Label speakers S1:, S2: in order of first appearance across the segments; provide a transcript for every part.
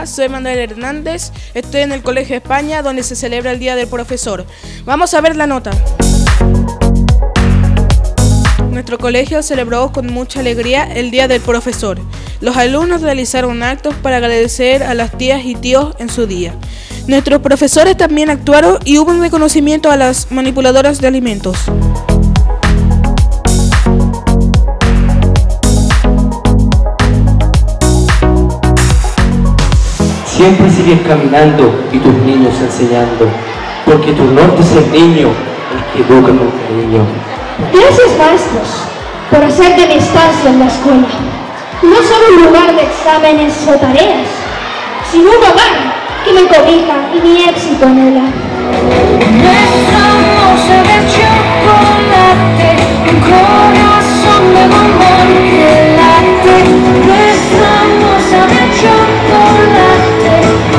S1: Hola, soy Manuel Hernández, estoy en el Colegio España donde se celebra el Día del Profesor. Vamos a ver la nota. Nuestro colegio celebró con mucha alegría el Día del Profesor. Los alumnos realizaron actos para agradecer a las tías y tíos en su día. Nuestros profesores también actuaron y hubo un reconocimiento a las manipuladoras de alimentos.
S2: Siempre sigues caminando y tus niños enseñando, porque tu norte es el niño, el que educa con cariño.
S3: Gracias, maestros, por hacer de mi estancia en la escuela no solo un lugar de exámenes o tareas, sino un hogar que me cobija y mi éxito anhela.
S4: Besamos de chocolate, un corazón de bombón que late. Besamos de chocolate,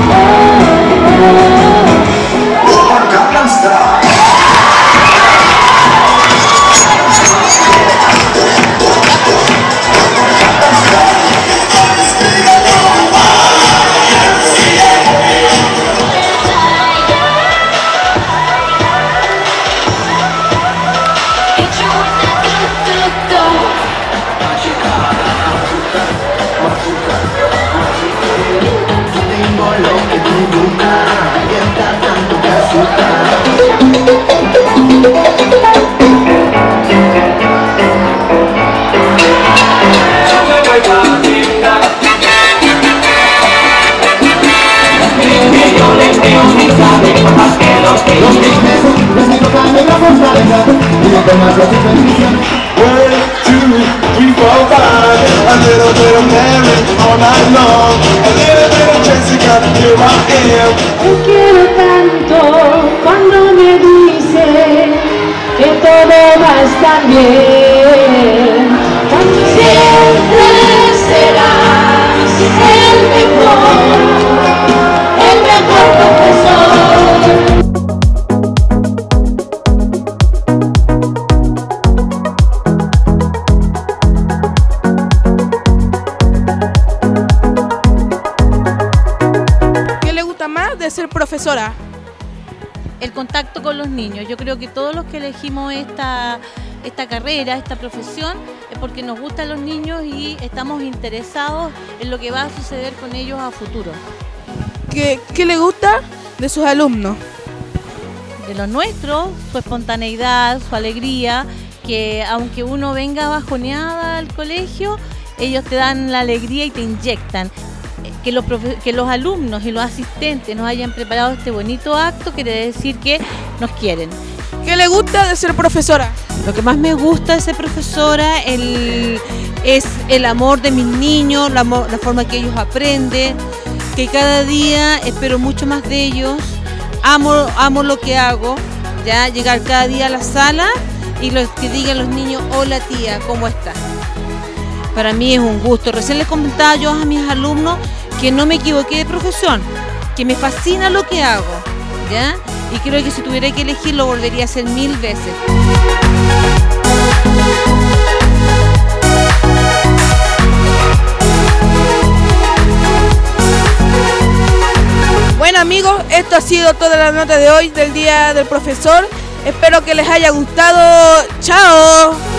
S3: Te quiero tanto cuando me dices que todo va a estar bien. Siempre serás el mejor profesor.
S1: De ser profesora?
S5: El contacto con los niños. Yo creo que todos los que elegimos esta carrera, esta profesión, es porque nos gustan los niños y estamos interesados en lo que va a suceder con ellos a futuro.
S1: ¿Qué le gusta de sus alumnos?
S5: De los nuestros, su espontaneidad, su alegría, que aunque uno venga bajoneada al colegio, ellos te dan la alegría y te inyectan. Que los alumnos y los asistentes nos hayan preparado este bonito acto quiere decir que nos quieren.
S1: ¿Qué le gusta de ser profesora?
S6: Lo que más me gusta de ser profesora es el amor de mis niños, la forma que ellos aprenden, que cada día espero mucho más de ellos, amo lo que hago, ya llegar cada día a la sala y que digan los niños, hola tía, ¿cómo estás? Para mí es un gusto. Recién les comentaba yo a mis alumnos que no me equivoqué de profesión, que me fascina lo que hago, ¿ya? Y creo que si tuviera que elegir lo volvería a hacer 1000 veces.
S1: Bueno amigos, esto ha sido toda la nota de hoy del Día del Profesor. Espero que les haya gustado. ¡Chao!